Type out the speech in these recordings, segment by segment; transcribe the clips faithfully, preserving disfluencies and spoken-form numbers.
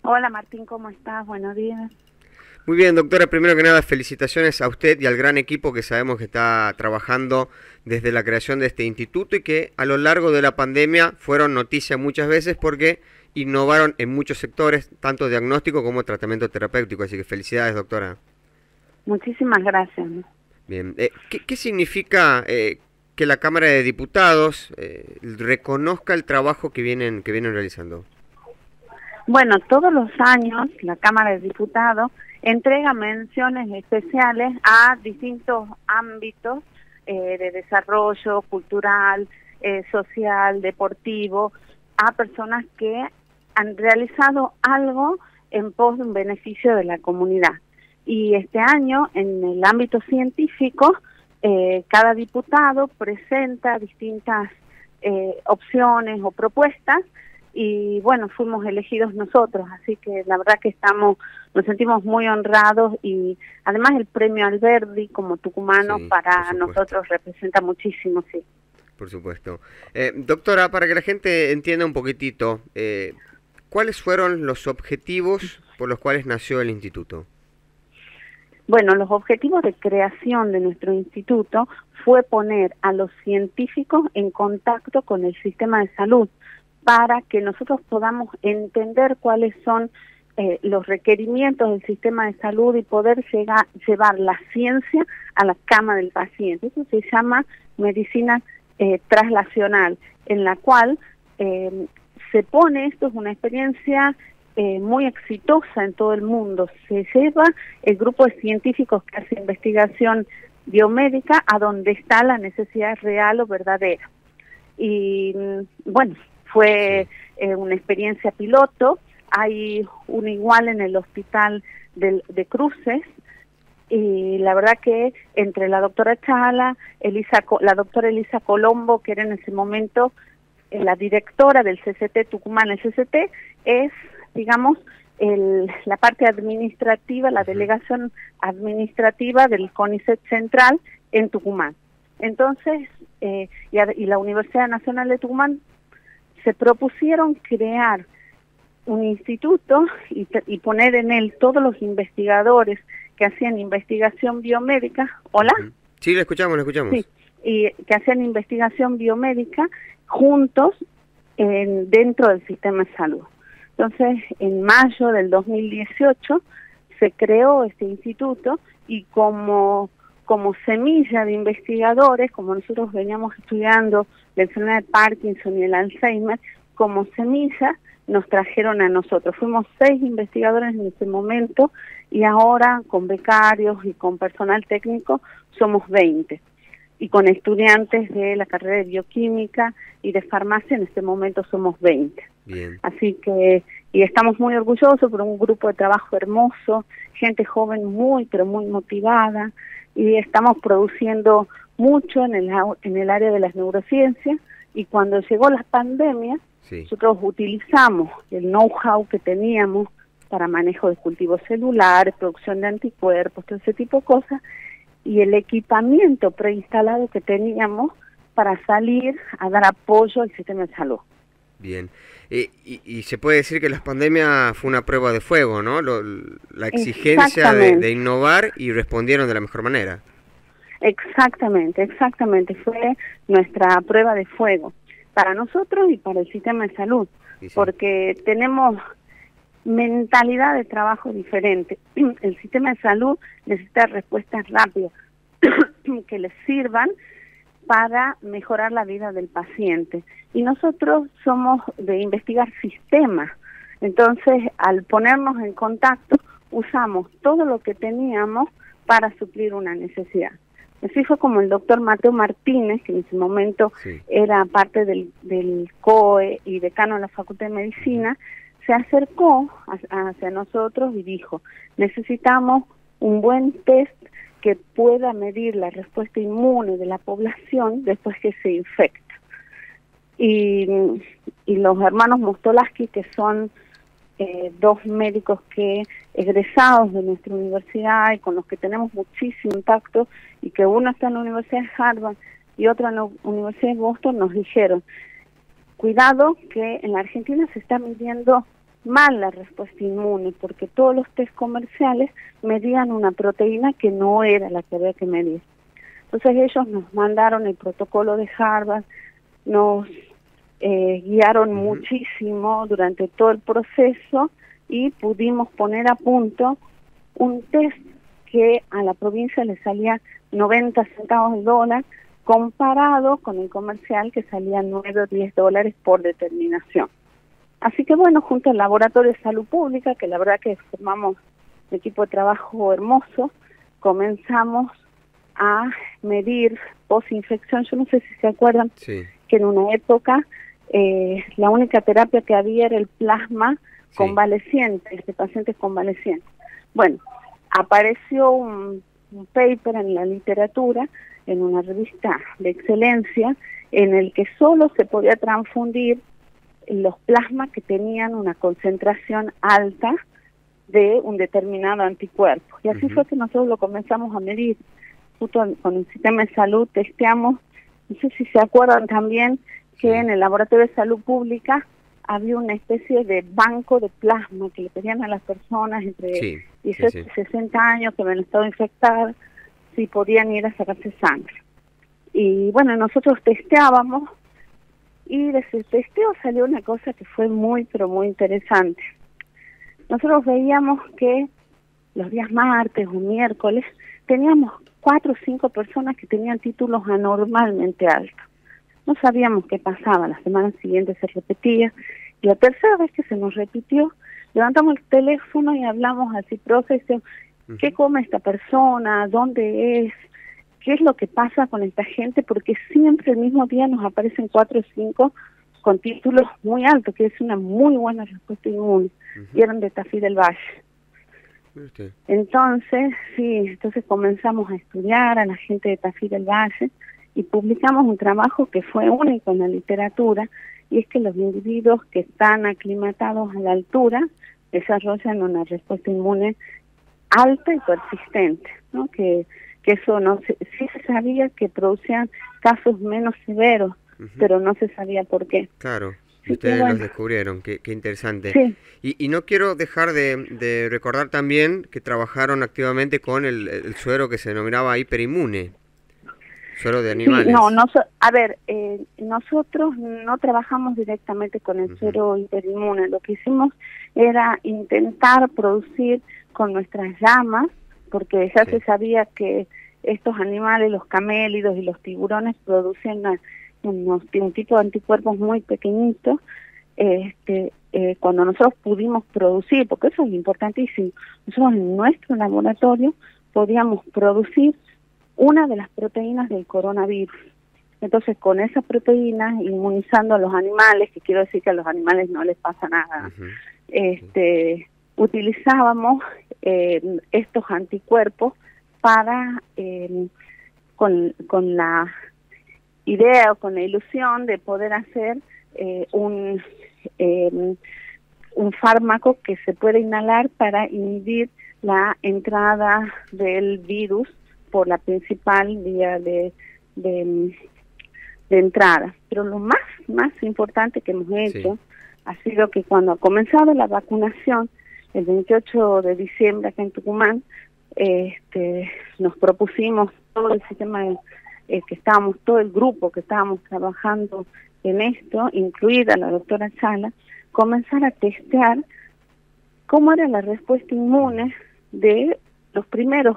Hola Martín, ¿cómo estás? Buenos días. Muy bien, doctora. Primero que nada, felicitaciones a usted y al gran equipo que sabemos que está trabajando desde la creación de este instituto y que a lo largo de la pandemia fueron noticia muchas veces porque innovaron en muchos sectores, tanto diagnóstico como tratamiento terapéutico. Así que felicidades, doctora. Muchísimas gracias. Bien, eh, ¿qué, qué significa eh, que la Cámara de Diputados eh, reconozca el trabajo que vienen, que vienen realizando? Bueno, todos los años la Cámara de Diputados entrega menciones especiales a distintos ámbitos eh, de desarrollo cultural, eh, social, deportivo, a personas que han realizado algo en pos de un beneficio de la comunidad. Y este año, en el ámbito científico, eh, cada diputado presenta distintas eh, opciones o propuestas, y bueno, fuimos elegidos nosotros, así que la verdad que estamos, nos sentimos muy honrados, y además el premio Alberdi como tucumano Sí, para nosotros representa muchísimo, sí. Por supuesto. Eh, doctora, para que la gente entienda un poquitito, eh, ¿cuáles fueron los objetivos por los cuales nació el instituto? Bueno, los objetivos de creación de nuestro instituto fue poner a los científicos en contacto con el sistema de salud, para que nosotros podamos entender cuáles son eh, los requerimientos del sistema de salud y poder llegar, llevar la ciencia a la cama del paciente. Eso se llama medicina eh, traslacional, en la cual eh, se pone, esto es una experiencia eh, muy exitosa en todo el mundo, se lleva el grupo de científicos que hace investigación biomédica a donde está la necesidad real o verdadera. Y bueno, fue eh, una experiencia piloto. Hay un igual en el hospital de, de Cruces, y la verdad que entre la doctora Chala, Elisa, la doctora Elisa Colombo, que era en ese momento eh, la directora del C C T Tucumán, el C C T es, digamos, el, la parte administrativa, la delegación administrativa del CONICET Central en Tucumán. Entonces, eh, y, a, y la Universidad Nacional de Tucumán se propusieron crear un instituto y, y poner en él todos los investigadores que hacían investigación biomédica. ¿Hola? Sí, le escuchamos, le escuchamos. Sí, y que hacían investigación biomédica juntos en, dentro del sistema de salud. Entonces, en mayo del dos mil dieciocho se creó este instituto, y como como semilla de investigadores, como nosotros veníamos estudiando la enfermedad de Parkinson y el Alzheimer, como semilla nos trajeron a nosotros. Fuimos seis investigadores en ese momento, y ahora con becarios y con personal técnico somos veinte. Y con estudiantes de la carrera de bioquímica y de farmacia en este momento somos veinte. Bien. Así que, y estamos muy orgullosos por un grupo de trabajo hermoso, gente joven muy, pero muy motivada, y estamos produciendo mucho en el, en el área de las neurociencias. Y cuando llegó la pandemia, sí, nosotros utilizamos el know-how que teníamos para manejo de cultivos celulares, producción de anticuerpos, todo ese tipo de cosas, y el equipamiento preinstalado que teníamos para salir a dar apoyo al sistema de salud. Bien. Eh, y, y se puede decir que la pandemia fue una prueba de fuego, ¿no? Lo, la exigencia de, de innovar, y respondieron de la mejor manera. Exactamente, exactamente. Fue nuestra prueba de fuego para nosotros y para el sistema de salud, sí, sí, porque tenemos mentalidad de trabajo diferente. El sistema de salud necesita respuestas rápidas que les sirvan para mejorar la vida del paciente. Y nosotros somos de investigar sistemas. Entonces, al ponernos en contacto, usamos todo lo que teníamos para suplir una necesidad. Así fue como el doctor Mateo Martínez, que en ese momento sí era parte del, del C O E y decano de la Facultad de Medicina, se acercó a, hacia nosotros y dijo, necesitamos un buen test que pueda medir la respuesta inmune de la población después que se infecta. Y, y los hermanos Mostolaski, que son eh, dos médicos que egresados de nuestra universidad y con los que tenemos muchísimo contacto, y que uno está en la Universidad de Harvard y otro en la Universidad de Boston, nos dijeron, cuidado que en la Argentina se está midiendo mal la respuesta inmune, porque todos los test comerciales medían una proteína que no era la que había que medir. Entonces ellos nos mandaron el protocolo de Harvard, nos eh, guiaron uh-huh. muchísimo durante todo el proceso y pudimos poner a punto un test que a la provincia le salía noventa centavos de dólar, comparado con el comercial que salía nueve o diez dólares por determinación. Así que bueno, junto al Laboratorio de Salud Pública, que la verdad que formamos un equipo de trabajo hermoso, comenzamos a medir posinfección. Yo no sé si se acuerdan sí. que en una época eh, la única terapia que había era el plasma sí. convaleciente, de pacientes convalecientes. Bueno, apareció un, un paper en la literatura, en una revista de excelencia, en el que solo se podía transfundir los plasmas que tenían una concentración alta de un determinado anticuerpo. Y así uh-huh. fue que nosotros lo comenzamos a medir. Justo con el sistema de salud testeamos, no sé si se acuerdan también que sí. en el Laboratorio de Salud Pública había una especie de banco de plasma que le pedían a las personas entre sí, dieciocho sí, sí. y sesenta años que habían estado infectadas, si podían ir a sacarse sangre. Y bueno, nosotros testeábamos y de ese testeo salió una cosa que fue muy, pero muy interesante. Nosotros veíamos que los días martes o miércoles teníamos cuatro o cinco personas que tenían títulos anormalmente altos. No sabíamos qué pasaba, la semana siguiente se repetía, y la tercera vez que se nos repitió, levantamos el teléfono y hablamos al CIPROFE, ¿qué come esta persona? ¿Dónde es? ¿Qué es lo que pasa con esta gente? Porque siempre el mismo día nos aparecen cuatro o cinco con títulos muy altos, que es una muy buena respuesta inmune, uh-huh. y eran de Tafí del Valle. Okay. Entonces, sí, entonces comenzamos a estudiar a la gente de Tafí del Valle y publicamos un trabajo que fue único en la literatura, y es que los individuos que están aclimatados a la altura desarrollan una respuesta inmune alta y persistente, ¿no? Que, que eso no se, sí se sabía que producían casos menos severos, uh-huh. pero no se sabía por qué. Claro. Ustedes bueno. los descubrieron, qué, qué interesante. Sí. Y, y no quiero dejar de, de recordar también que trabajaron activamente con el, el suero que se denominaba hiperinmune, suero de animales. Sí, no, no, a ver, eh, nosotros no trabajamos directamente con el uh-huh. suero hiperinmune. Lo que hicimos era intentar producir con nuestras llamas, porque ya sí. se sabía que estos animales, los camélidos y los tiburones, producen una Unos, un tipo de anticuerpos muy pequeñitos, este, eh, cuando nosotros pudimos producir, porque eso es importantísimo, nosotros en nuestro laboratorio podíamos producir una de las proteínas del coronavirus. Entonces, con esa proteína, inmunizando a los animales, que quiero decir que a los animales no les pasa nada, uh-huh. este, utilizábamos eh, estos anticuerpos para, eh, con, con la idea o con la ilusión de poder hacer eh, un eh, un fármaco que se puede inhalar para inhibir la entrada del virus por la principal vía de, de, de entrada. Pero lo más, más importante que hemos hecho sí. ha sido que cuando ha comenzado la vacunación, el veintiocho de diciembre acá en Tucumán, este, nos propusimos todo el sistema de Eh, que estábamos, todo el grupo que estábamos trabajando en esto, incluida la doctora Chala, comenzar a testear cómo era la respuesta inmune de los primeros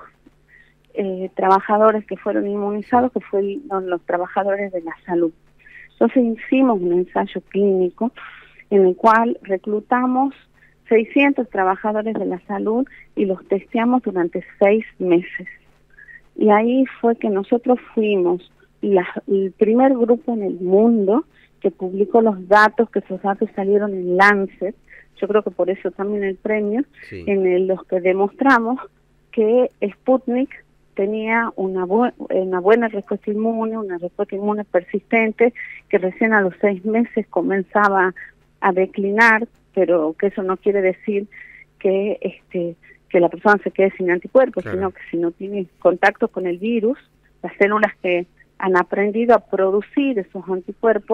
eh, trabajadores que fueron inmunizados, que fueron los trabajadores de la salud. Entonces hicimos un ensayo clínico en el cual reclutamos seiscientos trabajadores de la salud y los testeamos durante seis meses. Y ahí fue que nosotros fuimos la, el primer grupo en el mundo que publicó los datos, que esos datos salieron en Lancet, yo creo que por eso también el premio, sí. en el, los que demostramos que Sputnik tenía una, bu una buena respuesta inmune, una respuesta inmune persistente, que recién a los seis meses comenzaba a declinar, pero que eso no quiere decir que este que la persona se quede sin anticuerpos, claro. sino que si no tiene contacto con el virus, las células que han aprendido a producir esos anticuerpos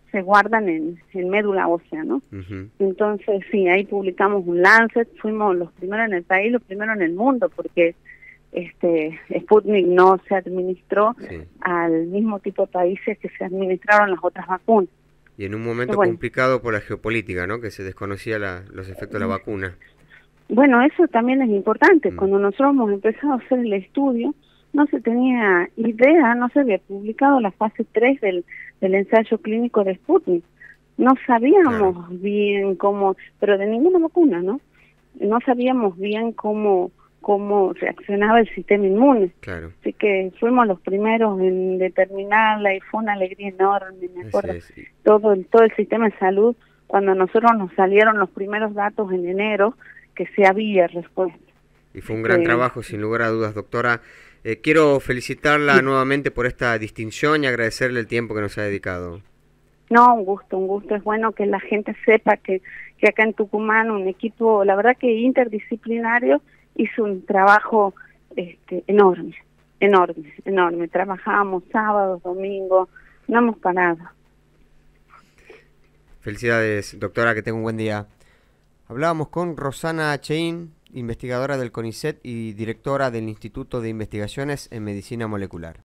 se guardan en, en médula ósea, ¿no? Uh-huh. Entonces, sí, ahí publicamos un Lancet, fuimos los primeros en el país, los primeros en el mundo, porque este Sputnik no se administró sí. al mismo tipo de países que se administraron las otras vacunas. Y en un momento bueno, complicado por la geopolítica, ¿no? Que se desconocía la, los efectos de la vacuna. Bueno, eso también es importante. Mm. Cuando nosotros hemos empezado a hacer el estudio, no se tenía idea, no se había publicado la fase tres del, del ensayo clínico de Sputnik. No sabíamos claro. bien cómo, pero de ninguna vacuna, ¿no? No sabíamos bien cómo cómo reaccionaba el sistema inmune. Claro. Así que fuimos los primeros en determinarla y fue una alegría enorme, me acuerdo. Es, sí. Todo el, todo el sistema de salud, cuando a nosotros nos salieron los primeros datos en enero, que se había respuesta. Y fue un gran eh, trabajo, sin lugar a dudas, doctora. Eh, quiero felicitarla sí. nuevamente por esta distinción y agradecerle el tiempo que nos ha dedicado. No, un gusto, un gusto. Es bueno que la gente sepa que, que acá en Tucumán un equipo, la verdad que interdisciplinario, hizo un trabajo este, enorme, enorme, enorme. Trabajábamos sábados, domingos, no hemos parado. Felicidades, doctora, que tenga un buen día. Hablábamos con Rosana Cheín, investigadora del CONICET y directora del Instituto de Investigaciones en Medicina Molecular.